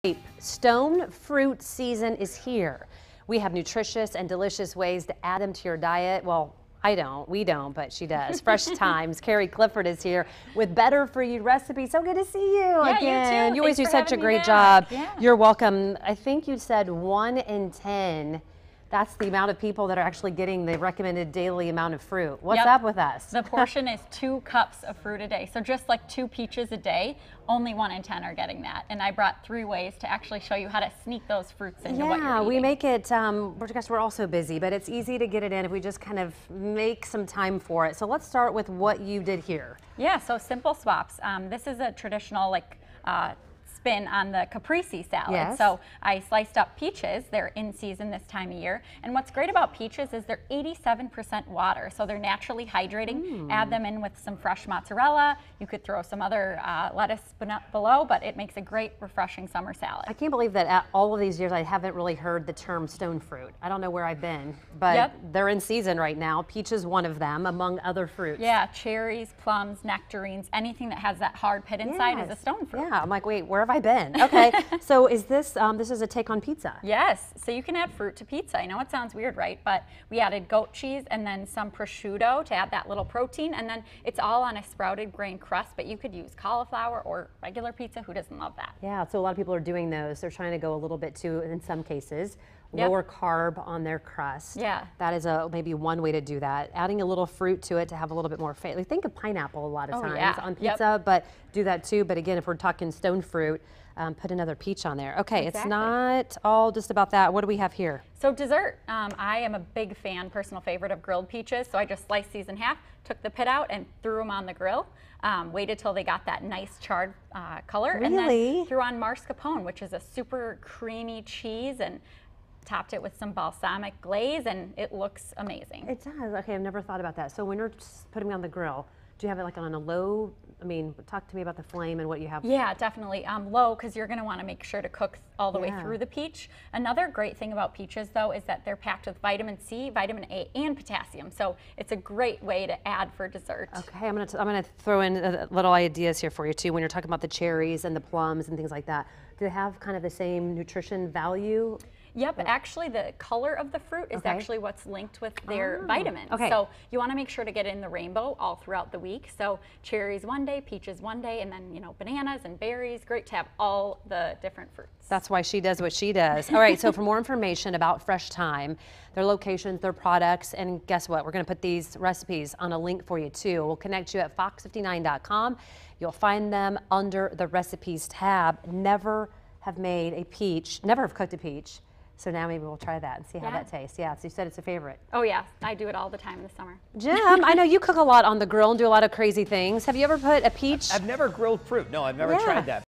Stone fruit season is here. We have nutritious and delicious ways to add them to your diet. Well, we don't, but she does. Fresh Thymes. Carrie Clifford is here with better for you recipes. So good to see you again. You too. You always do such a great job. You're welcome. I think you said 1 in 10. That's the amount of people that are actually getting the recommended daily amount of fruit. What's up with us? The portion is 2 cups of fruit a day. So just like 2 peaches a day, only 1 in 10 are getting that. And I brought 3 ways to actually show you how to sneak those fruits into what you're eating. We make it, we're all so busy, but it's easy to get it in if we just kind of make some time for it. So let's start with what you did here. Yeah, so simple swaps. This is a traditional spin on the caprese salad. Yes. So I sliced up peaches. They're in season this time of year. And what's great about peaches is they're 87% water, so they're naturally hydrating. Add them in with some fresh mozzarella. You could throw some other lettuce below, but it makes a great, refreshing summer salad. I can't believe that all of these years I haven't really heard the term stone fruit. I don't know where I've been, but they're in season right now. Peach is one of them, among other fruits. Yeah, cherries, plums, nectarines, anything that has that hard pit inside is a stone fruit. Yeah, I'm like, wait, where have I been? Okay, so is this, this is a take on pizza? Yes, so you can add fruit to pizza. I know it sounds weird, right? But we added goat cheese and then some prosciutto to add that little protein, and then it's all on a sprouted grain crust, but you could use cauliflower or regular pizza. Who doesn't love that? Yeah, so a lot of people are doing those. They're trying to go a little bit too, in some cases, lower carb on their crust. Yeah. That is maybe one way to do that. Adding a little fruit to it to have a little bit more flavor. Think of pineapple a lot of times on pizza, but do that too. But again, if we're talking stone fruit, put another peach on there. Okay, it's not all just about that. What do we have here? So dessert. I am a big fan, personal favorite of grilled peaches. So I just sliced these in half, took the pit out and threw them on the grill. Waited till they got that nice charred color. And then threw on mascarpone, which is a super creamy cheese, and topped it with some balsamic glaze, and it looks amazing. It does. Okay, I've never thought about that. So when you're putting them on the grill, do you have it like on a low? I mean, talk to me about the flame and what you have. Yeah, definitely low, because you're going to want to make sure to cook all the way through the peach. Another great thing about peaches, though, is that they're packed with vitamin C, vitamin A, and potassium. So it's a great way to add for dessert. Okay, I'm gonna throw in little ideas here for you too. When you're talking about the cherries and the plums and things like that, do they have kind of the same nutrition value? Yep, actually the color of the fruit is actually what's linked with their vitamins. So you want to make sure to get in the rainbow all throughout the week. So cherries one day, peaches one day, and then bananas and berries. Great to have all the different fruits. That's why she does what she does. All right, so for more information about Fresh Thyme, their locations, their products, and guess what? We're going to put these recipes on a link for you too. We'll connect you at fox59.com. You'll find them under the recipes tab. Never have cooked a peach. So now maybe we'll try that and see how that tastes. Yeah, so you said it's a favorite. Oh yeah, I do it all the time in the summer. Jim, I know you cook a lot on the grill and do a lot of crazy things. Have you ever put a peach? I've never grilled fruit. No, I've never tried that.